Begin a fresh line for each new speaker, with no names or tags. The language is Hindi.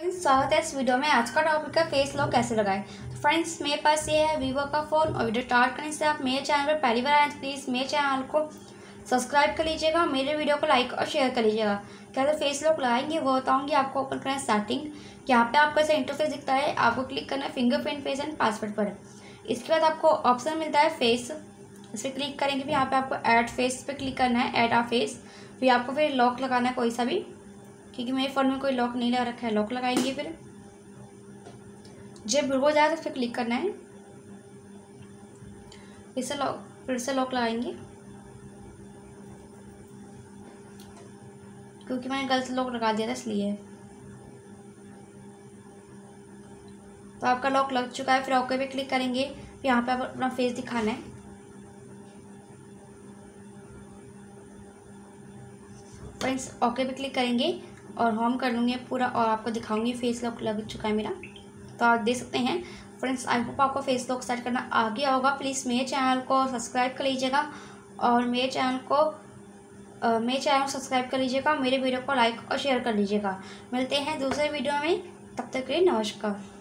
फ्रेंड्स, स्वागत है इस वीडियो में। आज का टॉपिक है फेस लॉक कैसे लगाएं। तो फ्रेंड्स, मेरे पास ये है वीवो का फ़ोन और वीडियो स्टार्ट करने से आप मेरे चैनल पर पहली बार आए तो प्लीज़ मेरे चैनल को सब्सक्राइब कर लीजिएगा, मेरे वीडियो को लाइक और शेयर कर लीजिएगा। कैसे फेस लॉक लगाएंगे वो बताऊँगी आपको। ओपन करना है सेटिंग, यहाँ पे आपको ऐसा इंटरफेस दिखता है, आपको क्लिक करना है फिंगरप्रिंट, फेस एंड पासवर्ड पर। इसके बाद आपको ऑप्शन मिलता है फेस, इस पर क्लिक करेंगे। फिर यहाँ पे आपको ऐड फेस पे क्लिक करना है, ऐड आ फेस। फिर आपको फिर लॉक लगाना है कोई सा भी, क्योंकि मेरे फ़ोन में कोई लॉक नहीं लगा रखा है। लॉक लगाएंगे, फिर जब हो जाए तो फिर क्लिक करना है, फिर से लॉक लगाएंगे, क्योंकि मैंने गलत लॉक लगा दिया था इसलिए। तो आपका लॉक लग चुका है। फिर ओके पे क्लिक करेंगे। फिर यहाँ पे आप अपना फेस दिखाना है। फ्रेंड्स, ओके पे क्लिक करेंगे और होम कर लूँगी पूरा और आपको दिखाऊंगी फेस लॉक लग चुका है मेरा। तो आप देख सकते हैं फ्रेंड्स, आई होप आपको फेस लॉक सेट करना आ गया होगा। प्लीज़ मेरे चैनल को सब्सक्राइब कर लीजिएगा और मेरे चैनल को सब्सक्राइब कर लीजिएगा, मेरे वीडियो को लाइक और शेयर कर लीजिएगा। मिलते हैं दूसरे वीडियो में, तब तक के लिए नमस्कार।